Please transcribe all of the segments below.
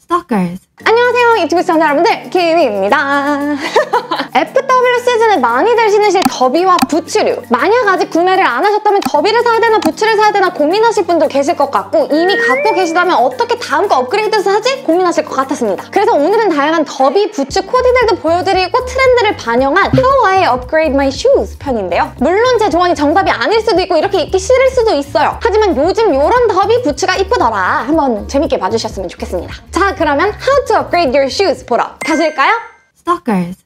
Stalkers. 안녕하세요 유튜브 시청자 여러분들, 키미입니다. FW 시즌에 많이들 신으실 더비와 부츠류, 만약 아직 구매를 안 하셨다면 더비를 사야 되나 부츠를 사야 되나 고민하실 분도 계실 것 같고, 이미 갖고 계시다면 어떻게 다음 거 업그레이드 사지? 고민하실 것 같았습니다. 그래서 오늘은 다양한 더비, 부츠 코디들도 보여드리고 트렌드를 반영한 How I Upgrade My Shoes 편인데요. 물론 제 조언이 정답이 아닐 수도 있고 이렇게 입기 싫을 수도 있어요. 하지만 요즘 요런 더비, 부츠가 이쁘더라. 한번 재밌게 봐주셨으면 좋겠습니다. 자, 그러면 How to Upgrade Your Shoes 보러 가실까요? Stalkers.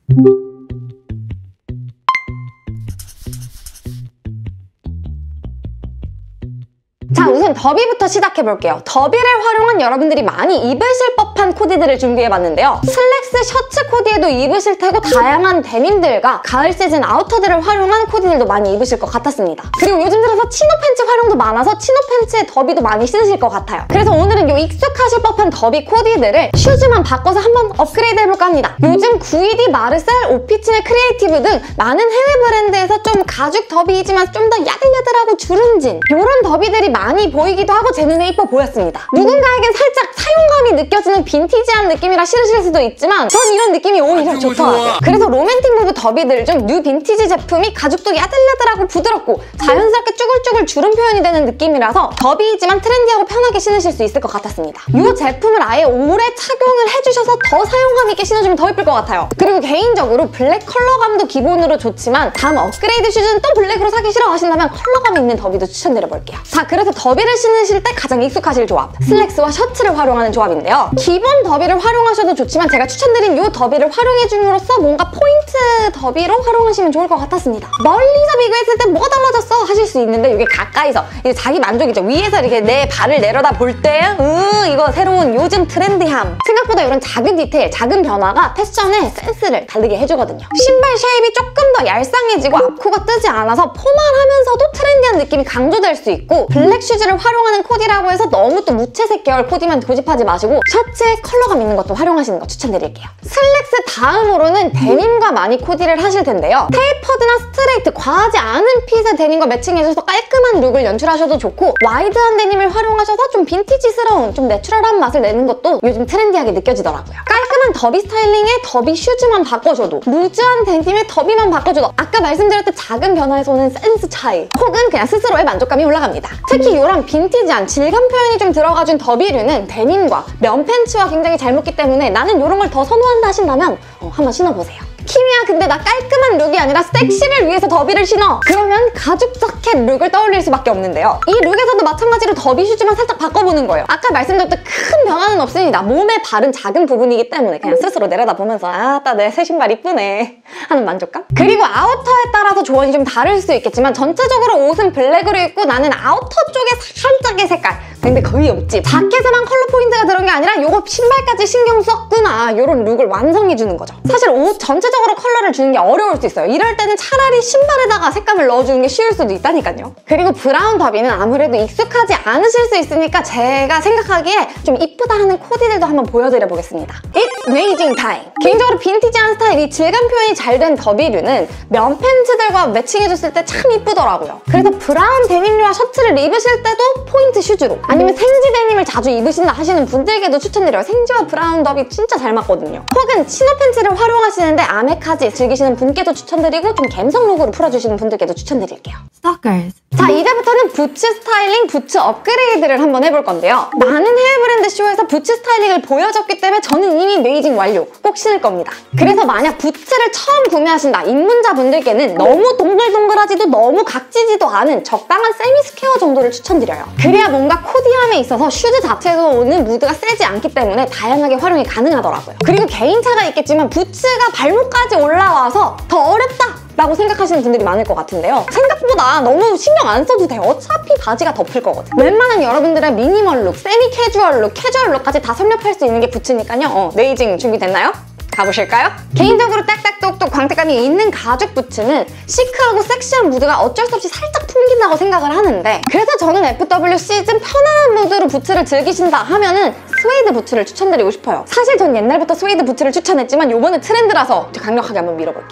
자, 우선 더비부터 시작해볼게요. 더비를 활용한 여러분들이 많이 입으실 법한 코디들을 준비해봤는데요. 슬랙스, 셔츠 코디에도 입으실 테고 다양한 데님들과 가을 시즌 아우터들을 활용한 코디들도 많이 입으실 것 같았습니다. 그리고 요즘 들어서 치노 팬츠 활용도 많아서 치노 팬츠에 더비도 많이 신으실 것 같아요. 그래서 오늘은 요 익숙하실 법한 더비 코디들을 슈즈만 바꿔서 한번 업그레이드 해볼까 합니다. 요즘 구이디, 마르셀, 오피치네, 크리에이티브 등 많은 해외 브랜드에서 좀 가죽 더비이지만 좀 더 야들야들하고 주름진 요런 더비들이 많이 보이기도 하고 제 눈에 이뻐 보였습니다. 누군가에겐 살짝 사용감이 느껴지는 빈티지한 느낌이라 싫으실 수도 있지만 전 이런 느낌이 오히려 좋더라고요. 그래서 로맨틱 무브 더비들 중 뉴 빈티지 제품이 가죽도 야들야들하고 부드럽고 자연스럽게 쭈글쭈글 주름 표현이 되는 느낌이라서 더비이지만 트렌디하고 편하게 신으실 수 있을 것 같았습니다. 이 제품을 아예 오래 착용을 해주셔서 더 사용감 있게 신어주면 더 예쁠 것 같아요. 그리고 개인적으로 블랙 컬러감도 기본으로 좋지만 다음 업그레이드 슈즈는 또 블랙으로 사기 싫어하신다면 컬러감 있는 더비도 추천드려볼게요. 자, 그래서 더비를 신으실 때 가장 익숙하실 조합, 슬랙스와 셔츠를 활용하는 조합인데요. 기본 더비를 활용하셔도 좋지만 제가 추천드린 이 더비를 활용해줌으로써 뭔가 포인트 더비로 활용하시면 좋을 것 같았습니다. 멀리서 비교했을 때 뭐가 달라졌어? 하실 수 있는데 이게 가까이서 이제 자기 만족이죠. 위에서 이렇게 내 발을 내려다 볼 때 이거 새로운 요즘 트렌디함. 생각보다 이런 작은 디테일, 작은 변화가 패션의 센스를 다르게 해주거든요. 신발 쉐입이 조금 더 얄쌍해지고 앞코가 뜨지 않아서 포멀하면서도 트렌디한 느낌이 강조될 수 있고, 블랙 슈즈를 활용하는 코디라고 해서 너무 또 무채색 계열 코디만 고집하지 마시고 셔츠에 컬러감 있는 것도 활용하시는 거 추천드릴게요. 슬랙스 다음으로는 데님과 많이 코디를 하실 텐데요. 테이퍼드나 스트레이트, 과하지 않은 핏의 데님과 매칭해줘서 깔끔한 룩을 연출하셔도 좋고, 와이드한 데님을 활용하셔서 좀 빈티지스러운, 좀 내추럴한 맛을 내는 것도 요즘 트렌디하게 느껴지더라고요. 깔끔한 더비 스타일링에 더비 슈즈만 바꿔줘도, 루즈한 데님에 더비만 바꿔줘도 아까 말씀드렸던 작은 변화에서 오는 센스 차이, 혹은 그냥 스스로의 만족감이 올라갑니다. 특히 이런 빈티지한 질감 표현이 좀 들어가준 더비류는 데님과 면 팬츠와 굉장히 잘 먹기 때문에 나는 이런 걸 더 선호한다 하신다면 한번 신어보세요. 키미야, 근데 나 깔끔한 룩이 아니라 섹시를 위해서 더비를 신어. 그러면 가죽 자켓 룩을 떠올릴 수밖에 없는데요. 이 룩에서도 마찬가지로 더비 슈즈만 살짝 바꿔보는 거예요. 아까 말씀드렸던 큰 변화는 없습니다. 몸에 바른 작은 부분이기 때문에 그냥 스스로 내려다보면서 아따 내 새 신발 이쁘네 하는 만족감? 그리고 아우터에 따라서 조언이 좀 다를 수 있겠지만 전체적으로 옷은 블랙으로 입고 나는 아우터 쪽에 살짝의 색깔 근데 거의 없지. 자켓에만 컬러 포인트가 들어간 게 아니라 요거 신발까지 신경 썼구나, 요런 룩을 완성해주는 거죠. 사실 옷 전체적으로 컬러를 주는 게 어려울 수 있어요. 이럴 때는 차라리 신발에다가 색감을 넣어주는 게 쉬울 수도 있다니까요. 그리고 브라운 더비는 아무래도 익숙하지 않으실 수 있으니까 제가 생각하기에 좀 이쁘다 하는 코디들도 한번 보여드려보겠습니다. It's amazing time! 개인적으로 빈티지한 스타일이 질감 표현이 잘 된 더비류는 면 팬츠들과 매칭해줬을 때 참 이쁘더라고요. 그래서 브라운 데님류와 셔츠를 입으실 때도 포인트 슈즈로, 아니면 생지 데님을 자주 입으신다 하시는 분들께도 추천드려요. 생지와 브라운 더비 진짜 잘 맞거든요. 혹은 치노 팬츠를 활용하시는데 아메카지 즐기시는 분께도 추천드리고, 좀 갬성 룩으로 풀어주시는 분들께도 추천드릴게요. Stalkers. 자, 이제부터는 부츠 스타일링, 부츠 업그레이드를 한번 해볼 건데요. 많은 해외 브랜드 쇼에서 부츠 스타일링을 보여줬기 때문에 저는 이미 메이징 완료, 꼭 신을 겁니다. 그래서 만약 부츠를 처음 구매하신다 입문자분들께는 너무 동글동글하지도 너무 각지지도 않은 적당한 세미 스퀘어 정도를 추천드려요. 그래야 뭔가 코디함에 있어서 슈즈 자체에서 오는 무드가 세지 않기 때문에 다양하게 활용이 가능하더라고요. 그리고 개인차가 있겠지만 부츠가 발목까지 올라와서 더 어렵다 라고 생각하시는 분들이 많을 것 같은데요. 생각보다 너무 신경 안 써도 돼요. 어차피 바지가 덮을 거거든. 웬만한 여러분들의 미니멀 룩, 세미 캐주얼 룩, 캐주얼 룩까지 다 섭렵할 수 있는 게 부츠니까요. 네이징 준비됐나요? 가보실까요? 개인적으로 딱딱똑똑 광택감이 있는 가죽 부츠는 시크하고 섹시한 무드가 어쩔 수 없이 살짝 풍긴다고 생각을 하는데, 그래서 저는 FW 시즌 편안한 무드로 부츠를 즐기신다 하면은 스웨이드 부츠를 추천드리고 싶어요. 사실 전 옛날부터 스웨이드 부츠를 추천했지만 요번에 트렌드라서 강력하게 한번 밀어볼게요. 스웨이드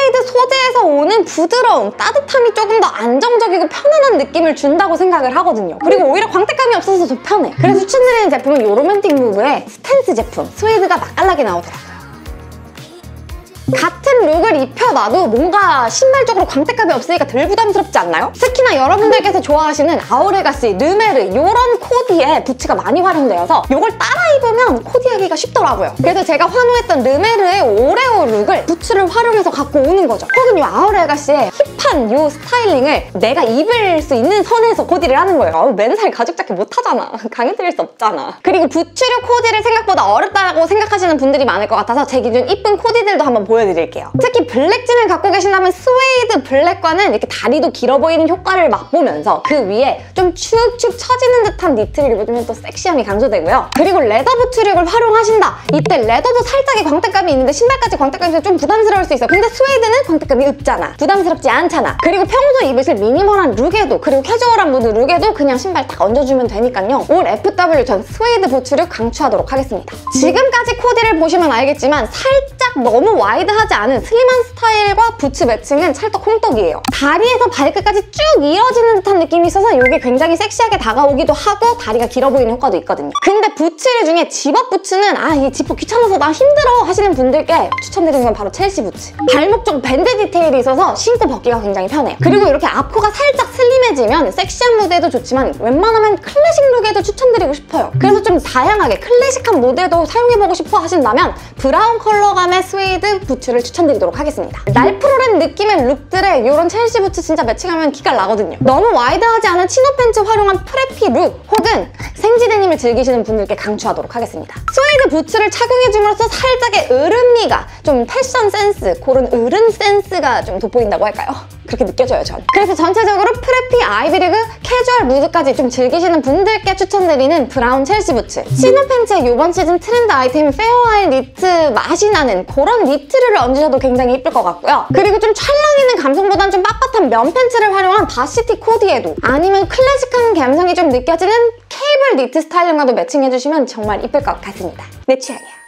스웨이드 소재에서 오는 부드러움, 따뜻함이 조금 더 안정적이고 편안한 느낌을 준다고 생각을 하거든요. 그리고 오히려 광택감이 없어서 더 편해. 그래서 추천드리는 제품은 이 로맨틱 무브의 스탠스 제품. 스웨이드가 맛깔나게 나오더라고요. 같은 룩을 입혀놔도 뭔가 신발적으로 광택감이 없으니까 덜 부담스럽지 않나요? 특히나 여러분들께서 좋아하시는 아우레가시, 르메르 이런 코디에 부츠가 많이 활용되어서 이걸 따라 입으면 코디하기가 쉽더라고요. 그래서 제가 환호했던 르메르의 오레오 룩을 부츠를 활용해서 갖고 오는 거죠. 혹은 이 아우레가시의 힙한 이 스타일링을 내가 입을 수 있는 선에서 코디를 하는 거예요. 맨살 가죽 자켓 못하잖아. 강요드릴 수 없잖아. 그리고 부츠류 코디를 생각보다 어렵다고 생각하시는 분들이 많을 것 같아서 제 기준 이쁜 코디들도 한번 보여드릴게요. 특히 블랙진을 갖고 계신다면 스웨이드 블랙과는 이렇게 다리도 길어 보이는 효과를 맛보면서 그 위에 좀 축축 처지는 듯한 니트를 입으면 또 섹시함이 강조되고요. 그리고 레더 부츠력을 활용하신다. 이때 레더도 살짝의 광택감이 있는데 신발까지 광택감이 있어서 좀 부담스러울 수 있어. 근데 스웨이드는 광택감이 없잖아. 부담스럽지 않잖아. 그리고 평소 입으실 미니멀한 룩에도 그리고 캐주얼한 무드 룩에도 그냥 신발 딱 얹어주면 되니까요. 올 FW 전 스웨이드 부츠력 강추하도록 하겠습니다. 지금까지 코디를 보시면 알겠지만 살짝 너무 와이드하지 않은 슬림한 스타일과 부츠 매칭은 찰떡콩떡이에요. 다리에서 발끝까지 쭉 이어지는 듯한 느낌이 있어서 이게 굉장히 섹시하게 다가오기도 하고 다리가 길어 보이는 효과도 있거든요. 근데 부츠류 중에 집업 부츠는 이 집업 귀찮아서 나 힘들어 하시는 분들께 추천드리는 건 바로 첼시 부츠. 발목 쪽 밴드 디테일이 있어서 신고 벗기가 굉장히 편해요. 그리고 이렇게 앞코가 살짝 슬림해지면 섹시한 무대도 좋지만 웬만하면 클래식 룩에도 추천드리고 싶어요. 그래서 좀 다양하게 클래식한 무대도 사용해보고 싶어 하신다면 브라운 컬러감의 스웨이드 부츠를 추천드리도록 하겠습니다. 날프로렌 느낌의 룩들에 이런 첼시 부츠 진짜 매칭하면 기가 나거든요. 너무 와이드하지 않은 치노 팬츠 활용한 프레피 룩 혹은 생지 데님을 즐기시는 분들께 강추하도록 하겠습니다. 스웨이드 부츠를 착용해줌으로써 살짝의 으름미가 좀 패션 센스, 그런 어른 센스가 좀 돋보인다고 할까요? 그렇게 느껴져요, 전. 그래서 전체적으로 프레피, 아이비리그, 캐주얼 무드까지 좀 즐기시는 분들께 추천드리는 브라운 첼시 부츠. 치노 팬츠의 이번 시즌 트렌드 아이템 페어아일 니트 맛이 나는 그런 니트를 얹으셔도 굉장히 예쁠 것 같고요. 그리고 좀 찰랑 있는 감성보단 좀 빳빳한 면 팬츠를 활용한 바시티 코디에도 아니면 클래식한 감성이 좀 느껴지는 케이블 니트 스타일링과도 매칭해주시면 정말 예쁠 것 같습니다. 내 취향이야.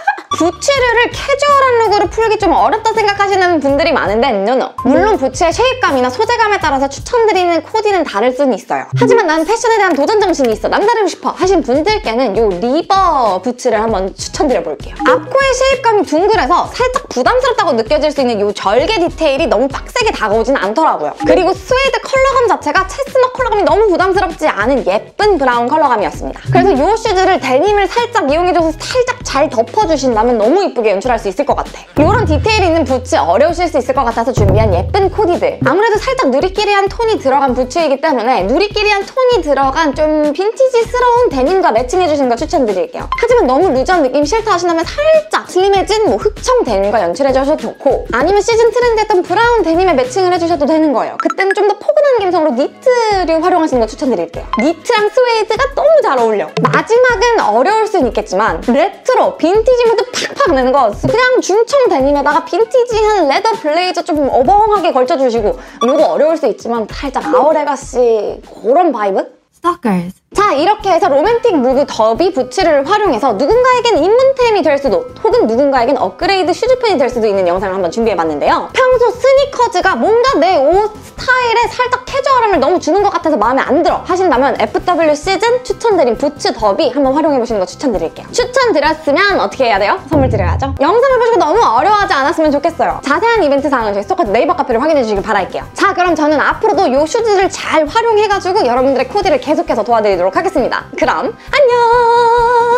부츠류를 캐주얼한 룩으로 풀기 좀 어렵다 생각하시는 분들이 많은데 노노. 물론 부츠의 쉐입감이나 소재감에 따라서 추천드리는 코디는 다를 수는 있어요. 하지만 나는 패션에 대한 도전 정신이 있어, 남다르고 싶어 하신 분들께는 이 리버 부츠를 한번 추천드려볼게요. 앞코의 쉐입감이 둥글해서 살짝 부담스럽다고 느껴질 수 있는 이 절개 디테일이 너무 빡세게 다가오진 않더라고요. 그리고 스웨이드 컬러감 자체가 체스넛 컬러감이 너무 부담스럽지 않은 예쁜 브라운 컬러감이었습니다. 그래서 이 슈즈를 데님을 살짝 이용해줘서 살짝 잘 덮어주신다면 너무 이쁘게 연출할 수 있을 것 같아. 이런 디테일이 있는 부츠 어려우실 수 있을 것 같아서 준비한 예쁜 코디들. 아무래도 살짝 누리끼리한 톤이 들어간 부츠이기 때문에 누리끼리한 톤이 들어간 좀 빈티지스러운 데님과 매칭해주시는 거 추천드릴게요. 하지만 너무 루즈한 느낌 싫다 하신다면 살짝 슬림해진 흑청 데님과 연출해주셔도 좋고 아니면 시즌 트렌드였던 브라운 데님에 매칭을 해주셔도 되는 거예요. 그때는 좀 더 포근한 감성으로 니트를 활용하시는 거 추천드릴게요. 니트랑 스웨이드가 너무 잘 어울려. 마지막은 어려울 수는 있겠지만 레트로, 빈티지 무드 팍팍 내는 거 그냥 중청 데님에다가 빈티지한 레더 블레이저 좀 어벙하게 걸쳐주시고 이거 어려울 수 있지만 살짝 아우레가시 그런 바이브? Stalkers. 자, 이렇게 해서 로맨틱 무브 더비 부츠를 활용해서 누군가에겐 입문템이 될 수도 혹은 누군가에겐 업그레이드 슈즈펜이 될 수도 있는 영상을 한번 준비해봤는데요. 평소 스니커즈가 뭔가 내 옷 스타일에 살짝 캐주얼함을 너무 주는 것 같아서 마음에 안 들어 하신다면 FW 시즌 추천드린 부츠 더비 한번 활용해보시는 거 추천드릴게요. 추천드렸으면 어떻게 해야 돼요? 선물 드려야죠. 영상을 보시고 너무 어려워하지 않았으면 좋겠어요. 자세한 이벤트 사항은 저희 스토커즈 네이버 카페를 확인해주시길 바랄게요. 자, 그럼 저는 앞으로도 이 슈즈를 잘 활용해가지고 여러분들의 코디를 계속해서 도와드리도록 하겠습니다. 그럼 안녕!